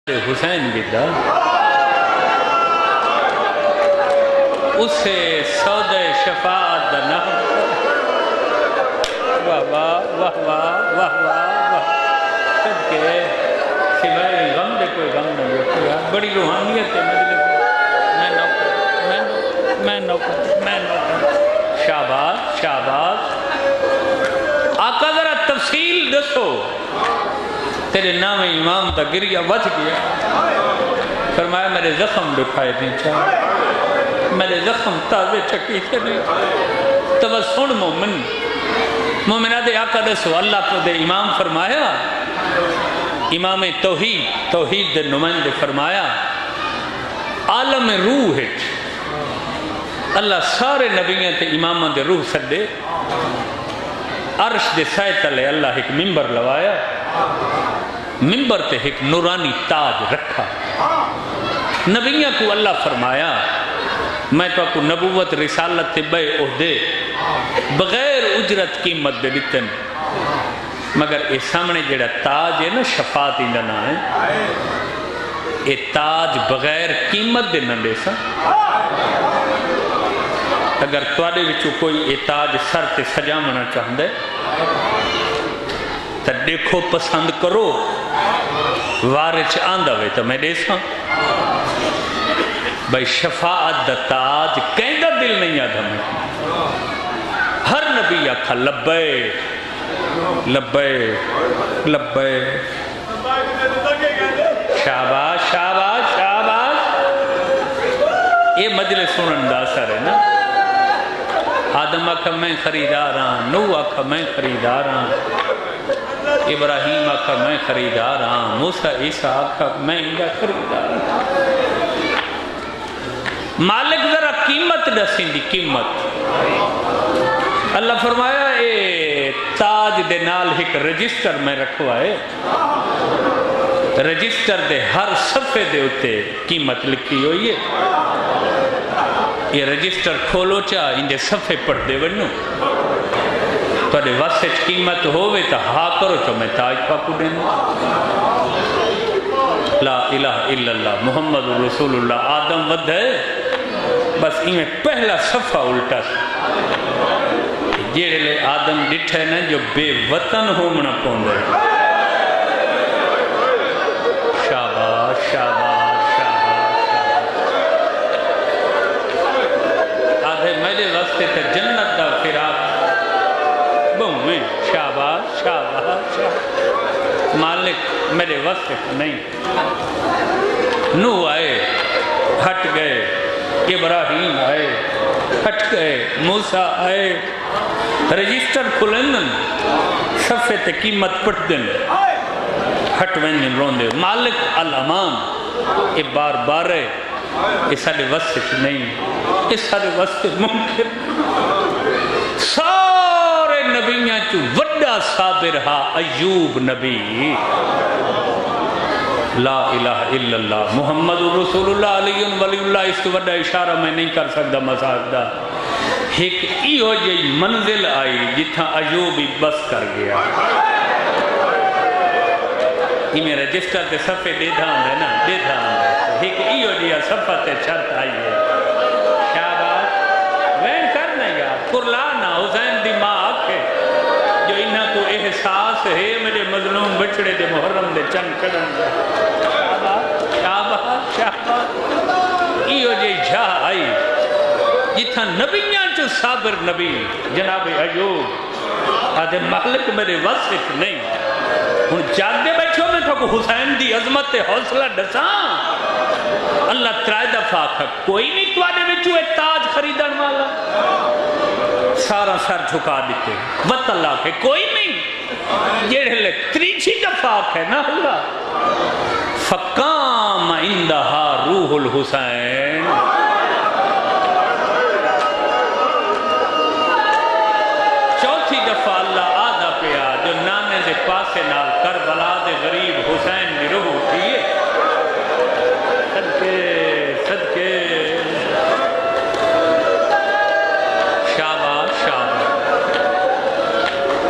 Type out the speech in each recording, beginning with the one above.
حسین گدا اسے سودہ شفاعت دا نام واہ واہ واہ واہ واہ واہ صدقے سوائے غم دے کوئی غم نہیں ہوتا بڑی روحانیت ہے میں نوکر شاباش شاباش آقا ذرا تفصیل دسو تیرے نام امام تا گریا وچ گیا فرمایا میرے زخم دکھائے نہیں چاہے میرے زخم تازے چکی تھے نہیں تو بس سن مومنہ دے آقا دسو اللہ کو دے امام فرمایا امام توحید دے نمائندے فرمایا عالم روح ہے اللہ سارے نبیوں تے اماموں دے روح سدے عرش دے سائے تلے اللہ ایک ممبر لوایا ممبر تے ایک نورانی تاج رکھا نبیوں کو اللہ فرمایا میں تو کو نبوت رسالت تے بے عہدے بغیر اجرت قیمت دے دیتن مگر اس سامنے جڑا تاج ہے نا شفاعت ہی نہ ہے یہ تاج بغیر قیمت دے نہ دے سا اگر توڑے وچو کوئی یہ تاج سر تے سجامنا چاہندے تو دیکھو پسند کرو وارچ آندہ وے تو میں دیسا بھائی شفاعت دا تاج کہیں دا دل نہیں آدھا میں ہر نبی آکھا لبے لبے لبے شاباش شاباش شاباش یہ مجلس سنن دا اثر ہے نا آدم آکھا میں خریدار ہاں نو آکھا میں خریدار ہاں ابراہیم آکھا میں خریدار ہاں موسیٰ عیسیٰ آکھا میں انگا خریدار ہاں مالک ذرا قیمت دسیں دی قیمت اللہ فرمایا اے تاج دے نال ایک رجسٹر میں رکھوائے رجسٹر دے ہر صفحے دے ہوتے قیمت لکھی ہوئی ہے یہ رجسٹر کھولو چاہ ان دے صفحے پڑھ دے ونو تو دے واسچ قیمت ہوئے تا ہاں کرو چاہ میں تاج پاکو دینا لا الہ الا اللہ محمد رسول اللہ آدم ود ہے بس میں پہلا صفحہ الٹا جیڑے لے آدم ڈٹھے نا جو بے وطن ہومنا پوندے شاباش شاباش میرے واسطے تے جنت دا فراق بہویں شاباش شاباش مالک میرے واسطے نہیں نو آئے ہٹ گئے ابراہیم آئے ہٹ گئے موسیٰ آئے رجسٹر کھلندن صفحے تے قیمت پٹ دن ہٹ ویندن روندے مالک الامان یہ بار بار ہے یہ سارے واسطے نہیں یہ سارے واسطے ممکن سارے نبیاں چو وڈا صابر ہا ایوب نبی لا الہ الا اللہ محمد رسول اللہ علیہ ولی اللہ اس تو وڈا اشارہ میں نہیں کر سکتا مزاق دا ایک ایہو جی منزل آئی جتھا ایوب ہی بس کر گیا یہ میں رجسٹر تے صفحے دے دھان ہے نا دے دھان ہے ایک ایہو جی صفحہ تے شرط آئی ہے شاباش وین کرنا یا قرلانا حسین دی ماں آکھے جو انہاں کو احساس ہے میرے مظلوم بچڑے دے محرم دے چند چڑھن جا شاباش شاباش ایہو جی جھا آئی جتھا نبیاں جو صابر نبی جناب ایوب آدھے مالک میرے وصف نہیں ہن جاگے بیٹھو میں تو حسین دی عظمت حوصلہ ڈساں اللہ ترائے دفعہ کھا کوئی نہیں تو آنے میں چوئے تاج خریدن والا سارا سر جھکا دیتے وط اللہ کے کوئی نہیں یہ لے تریچی دفعہ ہے نا اللہ فقام اندہا روح الحسین چوتھی دفعہ اللہ آدھا پیا جو نانے دے پاسے نال کربلا دے غریب حسین دی روح اٹھیے صدقے صدقے شاباش شاباش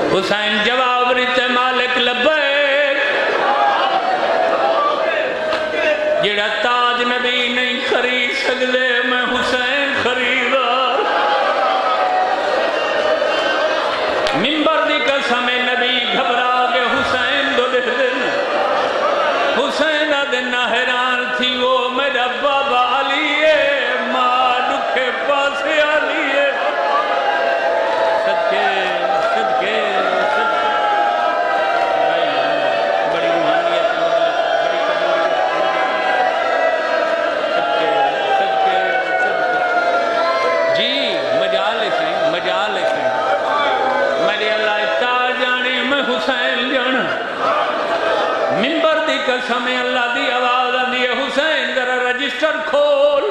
حسین جواب ریتے مالک لبیک جڑا تاج نبی نہیں خرید سکدے میں حسین خریدار منبر دی قسم نبی گھبرا کے حسین دو دے دن حسین دن حیران تھی وہ میرا بابا علی ہے ماں دکھے پاسے علی ہے صدقے صدقے بڑی روحانیت بڑی صدقے جی مجالس ہیں میرے اللہ تاج جانے میں حسین جانا منبر دی قسم اللہ دی آواز آندی ہے حسین ذرا رجسٹر کھول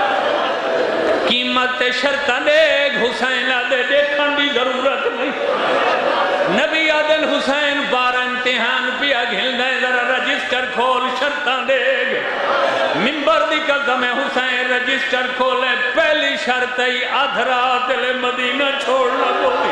قیمت شرطہ دیکھ حسین آدھے دیکھن دی ضرورت نہیں نبی آدھن حسین بارہ امتحان پیا گھل دیں ذرا رجسٹر کھول شرطہ دیکھ منبر دی قسم حسین رجسٹر کھولے پہلی شرط ہی آدھرات لے مدینہ چھوڑنا بولی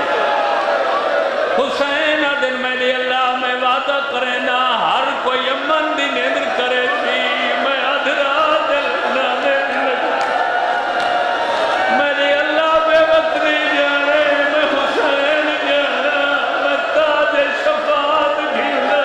حسین دن میں نے اللہ میں وعدہ کرے نا ہر کوئی امن دی نیدر کرے تھی میں ادھرا دل نانے لگا میں نے اللہ بے وطنی جانے میں حسین جانا میں تاج شفاعت گھینا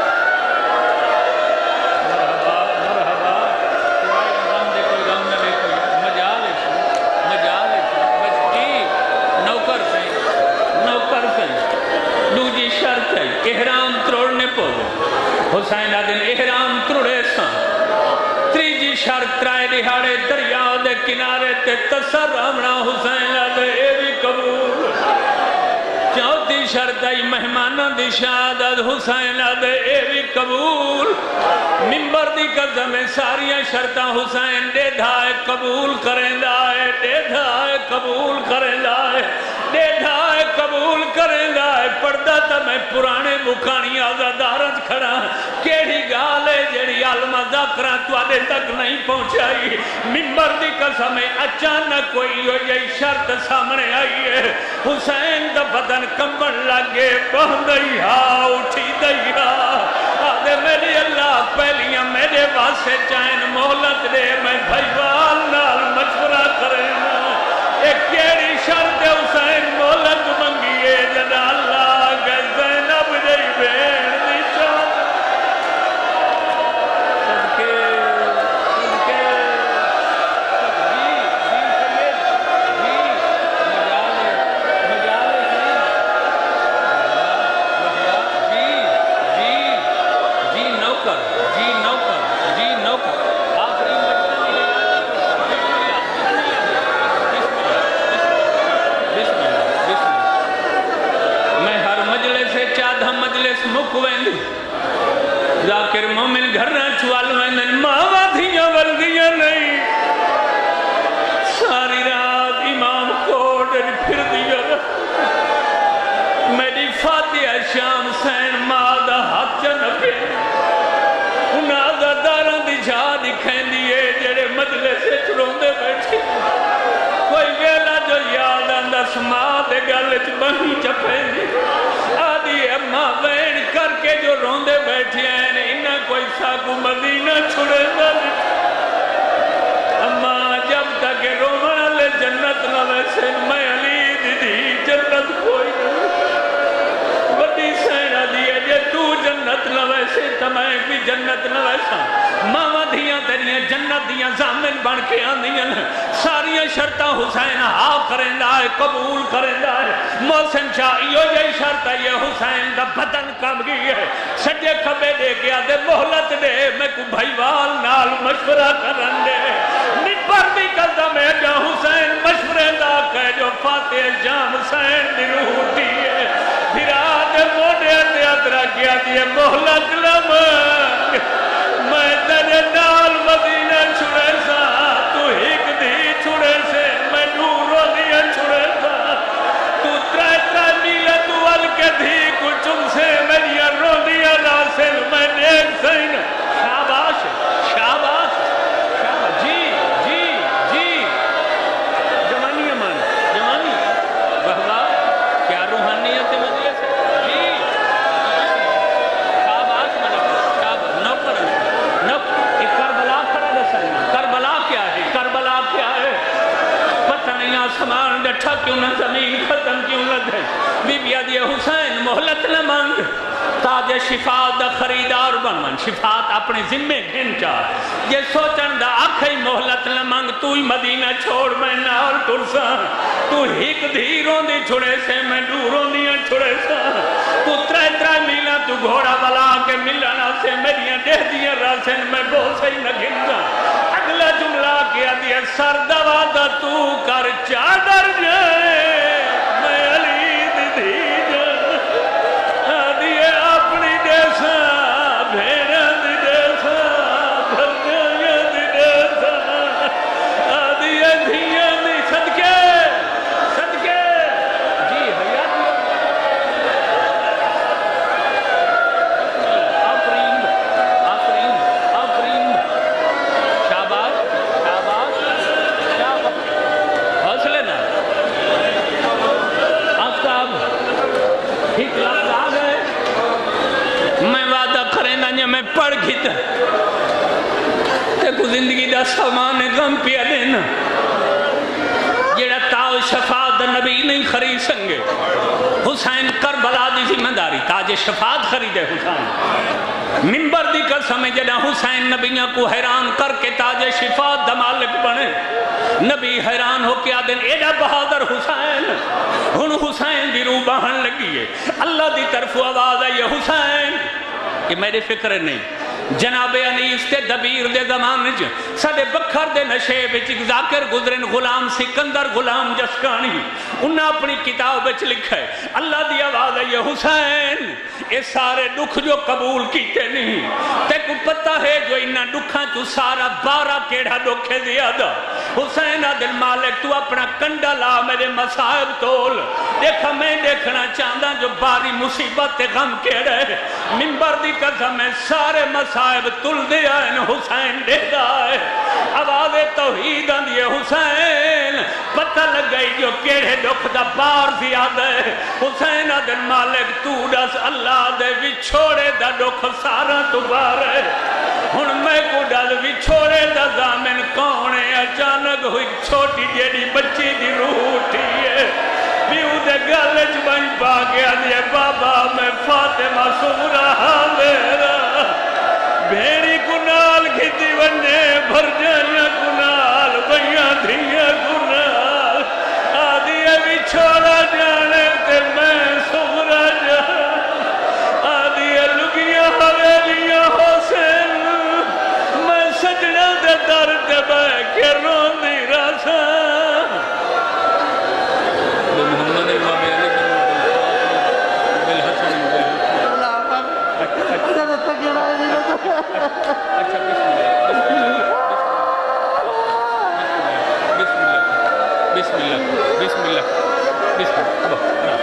مرحبا کوئی غم نہ دے کوئی مجالس بس جی نوکر سے دوجی شرط ہے احرام تروڑنے پولو حسین آدھن احرام تروڑے سان تریجی شرط ترائے دہاڑے دریاؤ دے کنارے تے تصر امنا حسین آدھے اے بھی قبول چوتھی شرط ہے مہمانہ دی شہادت حسین آدھے اے بھی قبول منبر دی قدم ساریاں شرطاں حسین دے دھائے قبول کریں دائے دے دھائے قبول کریں دائے دے دھائے قبول کریں دائے پردہ تا میں پرانے مکانی آزادارت کھڑا کیڑی گالے جڑی علمہ ذاکرہ توادے تک نہیں پہنچائی منبر دی قسم اچانک کوئی ہو جائی شرط سامنے آئی ہے حسین دا بدن کمبن لگے بہن دئیہا اٹھی دئیہا آدھے میری اللہ پہلیاں میرے واسے چاہن مہلت دے میں بھائیوال نال مشورہ کریں ایک کیڑی شرط حسین مہلت منگیے جدا اللہ کہ زینب جائی بین دی شرط صدقے ذاکر مومن گھر نہ چوال ویندن ماما دھیاں وردیاں نہیں ساری رات امام کوٹ پھر دیا میری فاتحہ شام سین مادہ ہاتھ جنبے انہاں داراں دی جھا دکھیں دیئے جڑے مجلس سے چڑھوں دے بیٹھے کوئی ویلا جو یاد آندہ سما دے گلچ بہی چپیں دی آدھی اماں وین کر کے جو روندے بیٹھے ہیں انہیں کوئی ساکو مدینہ چھڑے نہ اماں جب تک رومن لے جنت نہ ویسے میں علی دی جنت کوئی نہ وڈی سینہ دیئے جے تو جنت نہ ویسے تمہیں بھی جنت نہ ویسا ماما دھیاں تیریاں جنت دیاں زامن بن کے آندیاں ساریاں شرطہ حسین ہاں کریں دائے قبول کریں دائے محسن شاہ یہ جائے شرطہ یہ حسین دا بدن کم گئی ہے سجے کبے دے گیا دے محلت دے میں کو بھائیوال نال مشورہ کرن دے نپر بھی قدم ہے جو حسین مشورے دا کہ جو فاتح جام حسین دی روح دیئے پھر آدھے موڑے دے ادرہ کیا دیئے محلت لمن میں تیرے نال مدینہ چھڑے سا تو ہک دی چھڑے سے میں نورو دیا چھڑے سا تو ترائے میلے تو ال کے دھی کچھ ان سے میری رو دیا ناسل میں نیک سین شاباش شاباش جی جی جی جوانی امان جوانی بہوا کیا روحانیت مجلس جی شاباش نوکر آسمان ڈٹھا کیوں نہ زمین ختم کیوں نہ دے بی بی آدھی حسین محلت نہ مانگ تاج شفاعت دا خریدار بن شفاعت اپنے ذمے گھن چاہ یہ سوچن دا آکھئی محلت نہ مانگ تو ہی مدینہ چھوڑ میں نال ترسا تو ہک دھیروں دی چھڑے سے میں دوروں دیاں چھڑے سا تو ترے میلہ تو گھوڑا بلا کے ملنا سے میریاں دہ دیاں راسن میں بہت ہی نہ گھنگا اگلا جملہ کیا دیا سر دوادہ تو کر چادر جائے میں علی دی دی جائے دیئے اپنی دیسا بھیڑا دی دیسا بھرگایا دی دیسا دیئے دھیاں دی صدقے صدقے جی حیات آفرین آفرین آفرین شاباش شاباش شاباش حوصلے نہ آفتاب ٹھیک لفظ آ گئے میں وعدہ کریں نہ میں پڑھ گھتا تے کو زندگی دا سامان غم پیا دینا جیڑا تاج شفاعت نبی نہیں خرید سنگے حسین کربلا دی ذمہ داری تاج شفاعت خریدے حسین منبر دی قسم جڑا حسین نبیاں کو حیران کر کے تاج شفاعت دا مالک بنے نبی حیران ہو کے آدن ایڈا بہادر حسین ہن حسین دی روح بہن لگی ہے اللہ دی طرف آواز ہے یہ حسین کہ میرے فکر نہیں جناب انیس تے دبیر دے زمان جو سڑے بکھر دے نشے بچ ذاکر گزرن غلام سکندر غلام جسکانی انہاں اپنی کتاب بچ لکھا ہے اللہ دی آواز ہے یہ حسین اے سارے دکھ جو قبول کیتے نہیں تے کو پتہ ہے جو انہاں دکھاں تو سارا 12 کیڑا دکھے زیادہ حسین دل مالک تو اپنا کنڈا لا میرے مصائب تول دیکھا میں دیکھنا چاہتا جو باری مصیبت غم کیڑے منبر دی قسم میں سارے مصائب تل دیا ہے حسین دے دا ہے آواز توحید اندیے حسین پتہ لگ گئی جو کیڑے دکھ دا بار زیادہ ہے حسین دل مالک تو دس اللہ دے وچھوڑے دا دکھ سارا تو بار ہے ہن میں کو ڈال وچھوڑے دا زامن کون ہے اچانک ہوئی چھوٹی جیڑی بچی دی روح اٹھی ہے بیو دے گالج بن پا گیا دیے بابا میں فاطمہ سمرہ میرا بھیڑی کنال کھتی بننے بھر جانیا کنال بھئیاں دھیاں کنال آدھیے بھی چھوڑا جانے تے میں سمرہ جانے آدھیے لگیاں حویلیاں حسین میں سجنہ دے درد بے کے رون دی راسا محمد امام علی بالحسن اچھا بسم اللہ بسم اللہ بسم اللہ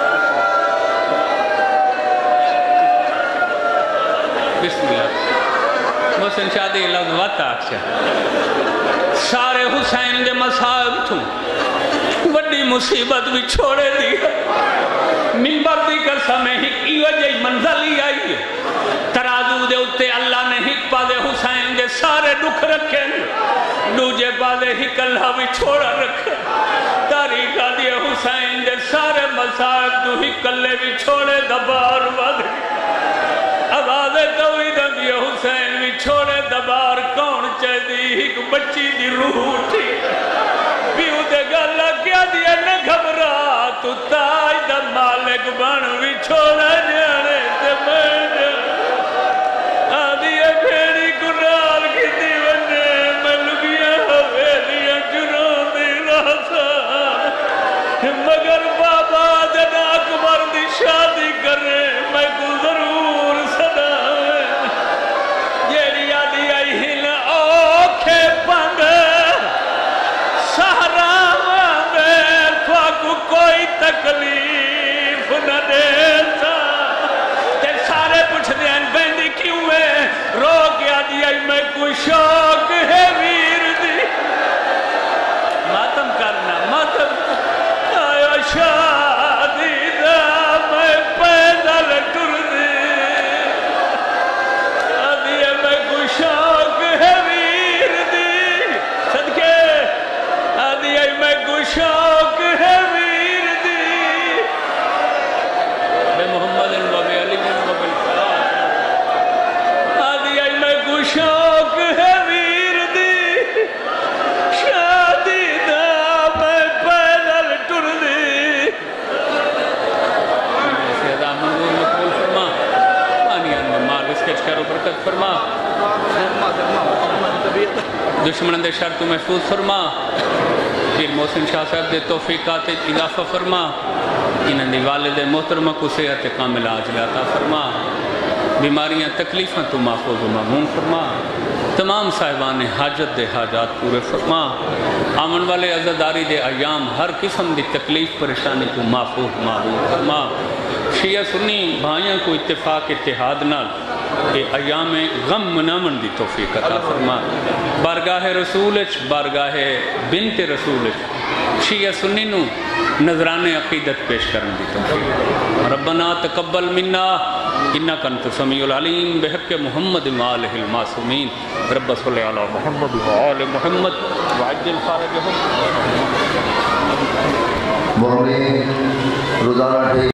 بسم اللہ محسن شادی لفظ وقت آکھشا سارے حسین دے مصائب تھوں بڑی مصیبت بھی چھوڑے دی منبر دی قسم ہے ایو جئی منزل ہی آئی ہے ترازو دے اتے اللہ نے ہک پادے حسین دے سارے دکھ رکھے دوجے پادے ہک اللہ بھی چھوڑا رکھے تاریخہ دی حسین دے سارے مصائب تو ہک اللہ بھی چھوڑے دبار ود آواز توحید دی حسین بھی چھوڑے دبار کون چاہ دی ہک بچی دی روح اٹھی بیو دے گالا کیا دیا نہ گھبرا تو تاج دا مالک بن بھی چھوڑا جانے تے میں آدھیے بھیڑی کنال کی دیونے میں لگیاں حویلیاں جنوں دی راسا مگر بابا جن اکبر دی شادی کرے میں کو ضرور صدا جیڑی آدھی آئی ہن اوکھے پند سہرا کوئی تکلیف نہ دیتا تے سارے پوچھ دیں بہندی کیوں ہے رو گیا دیا میں کوئی شوق ہے ویر دی ماتم کرنا ماتم آیا شادی دا میں پیدل ٹر دی دیا میں کوئی شوق ہے ویر دی صدقے دیا میں کوئی شوق دشمن دے شر تو محفوظ فرما پیر محسن شاہ صاحب دے توفیقات اضافہ فرما انہاں دی والد محترمہ کو صحت کامل عاجل عطا فرما بیماریاں تکلیفاں تو محفوظ و معمون فرما تمام صاحبان حاجت دے حاجات پورے فرما آمن والے عزاداری دے ایام ہر قسم دی تکلیف پریشانی تو محفوظ معمون فرما شیعہ سنی بھائیاں کو اتفاق اتحاد نال کہ ایام غم منامن دی توفیق عطا فرما بارگاہ رسولچ بارگاہ بنت رسولچ شیعہ سنی نو نظران عقیدت پیش کرن دی توفیق ربنا تقبل منا انکا انت سمیع العلیم بحق محمد وآلہ المعصومین رب صلی علی محمد وآل محمد وعجل فارجہم روزانہ